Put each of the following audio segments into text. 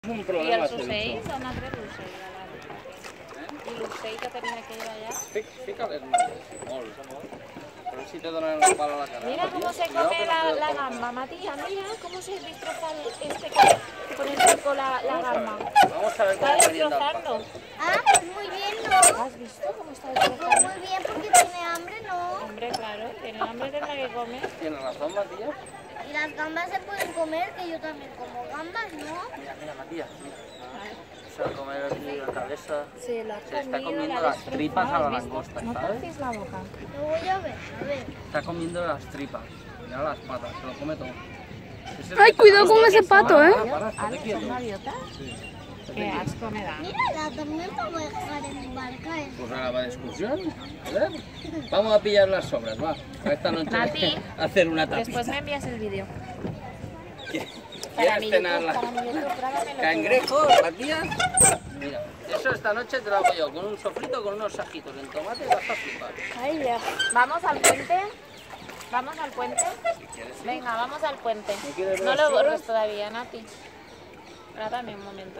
I els ocells, on has vist l'ocell? I l'ocell que tenia aquell allà? Fica-les molt. A ver si te donan el palo a la cara. Mira cómo se come la gamba, Matías, mira cómo se destroza con el pico la gamba. Vamos a ver cómo Está se merienda el palo. destrozando. Ah, pues muy bien, ¿no? ¿Has visto cómo está Pues destrozando? muy bien porque tiene hambre, ¿no? Hombre, claro, tiene hambre, tendrá que comer. Tienes razón, Matías. Y las gambas se pueden comer, que yo también como gambas, ¿no? Mira, Matías, mira. Se va a comer aquí la cabeza. Se la ha Se está comido, comiendo la ha las tripas a la destrozado, ¿has visto? langosta, No ¿sabes? torcis la boca. Lo voy a ver, Está comiendo las tripas. Mira las patas, se lo come todo. Ay, cuidado con ese pato, ¿eh? Estate quieto. ¿Son gaviotas? Qué asco me da. Mírala, también vamos a dejar en barca. Pues ahora va de excursión. A ver. Vamos a pillar las sobras, va. A esta noche Nati, a hacer una tapita. Después me envías el vídeo. ¿Quieres cenar para mi YouTube, trágamelo cangrejos, Matías? Mira, eso esta noche te lo hago yo, con un sofrito, con unos ajitos en tomate y vas a flipar. Ay, ya. ¿Vamos al puente? ¿Vamos al puente? Si quieres, sí. Venga, vamos al puente. ¿No quieres No ver lo las borres sobras? todavía, Nati. Grábame un momento.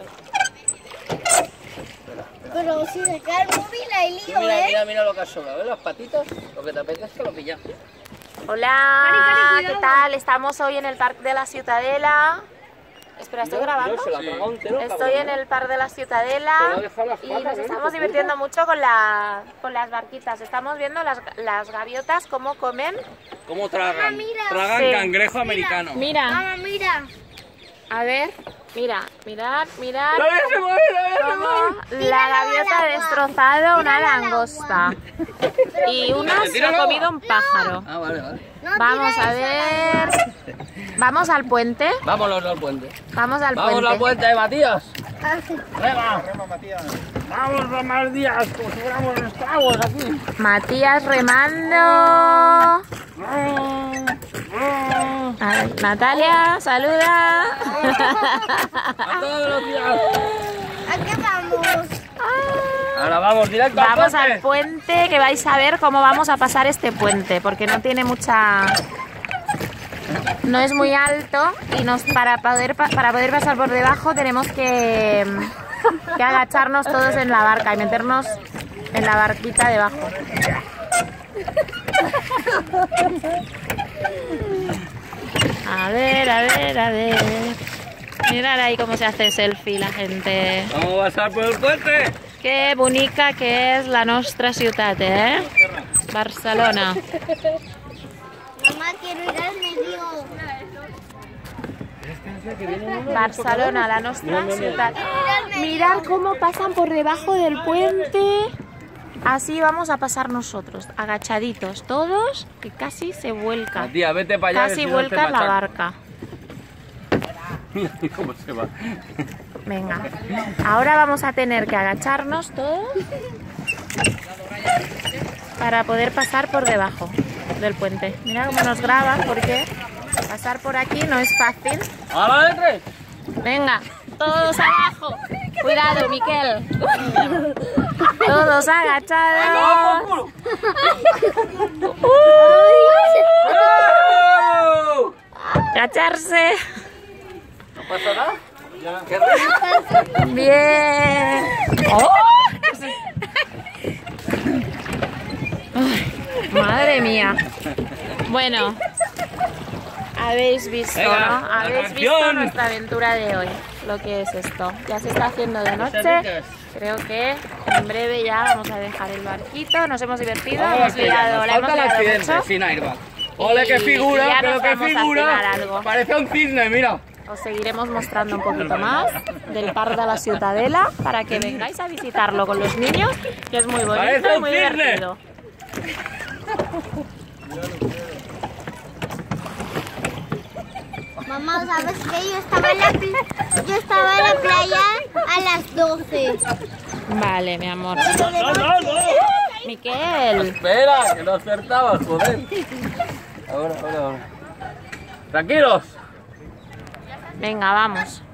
Pero si se cae el móvil hay Tú lío, mira, mira lo que has sobrado, ¿ves? Las patitas, lo que te apetezca lo pillas. Hola, ¿qué tal? Estamos hoy en el Parc de la Ciutadela. Espera, ¿estoy grabando? Se la tragó entero, Estoy en el Parc de la Ciutadela Te lo ha dejado las y patas, nos ¿eh? estamos divirtiendo mucho con las barquitas. Estamos viendo las gaviotas cómo comen. ¿Cómo tragan? mira. Tragan Sí. cangrejo americano. Mira, Mamá, mira. a ver, mirad. ¡La ves, se mueve, la ves, se Cómo mueve! la gaviota ha destrozado una Tírala al langosta y una se ha Tíralo. comido un pájaro. Ah, vale. No Vamos tires a ver. Vamos al puente. Vámonos al puente. Vamos al Vamos puente. al puente, Matías. Ah, ¡Rema! Vamos, Ramar Díaz, como si fuéramos esclavos aquí. Matías remando. A ver, Natalia, saluda. A toda velocidad. ¿A qué vamos? Ahora vamos directo Vamos al al puente, que vais a ver cómo vamos a pasar este puente, porque no tiene mucha... No es muy alto y para poder pasar por debajo tenemos que agacharnos todos en la barca y meternos en la barquita debajo. A ver. Mirad ahí cómo se hace selfie la gente. Vamos a pasar por el puente. Qué bonica que es la nostra ciutat, ¿eh? Barcelona. Mamá, quiero ir al medio. Barcelona, la nostra ciutat. Mirad cómo pasan por debajo del puente. Así vamos a pasar nosotros, agachaditos todos, que casi se vuelca. Tía, vete para allá. Casi que si no te vuelca la machaco. barca. Mira cómo se va. Venga, ahora vamos a tener que agacharnos todos para poder pasar por debajo del puente. Mira cómo nos graba, porque pasar por aquí no es fácil. ¡Ahora entre! Venga, todos abajo. Cuidado, Miquel. Todos agachados. Agacharse. ¿No pasa nada? ¿Qué rico? Bien. ¡Oh! Ay, madre mía. Bueno, habéis visto, Venga, ¿no? la Habéis visto canción. nuestra aventura de hoy. Lo que es esto. Ya se está haciendo de noche. Creo que en breve ya vamos a dejar el barquito. Nos hemos divertido, hemos liado, la hemos falta el liado accidente, mucho. sin airbag. ¡Ole, qué Y figura! ya ¡Pero nos qué vamos a cenar figura! algo. Parece un cisne, mira. Os seguiremos mostrando un poquito más del Parc de la Ciutadela para que vengáis a visitarlo con los niños, que es muy bonito Parece y un muy cisne. divertido. Mamá, ¿sabes qué? Yo estaba en la playa a las 12. Vale, mi amor. ¡No! Miquel, Espera, que no acertabas, joder. Ahora. Tranquilos. venga, vamos.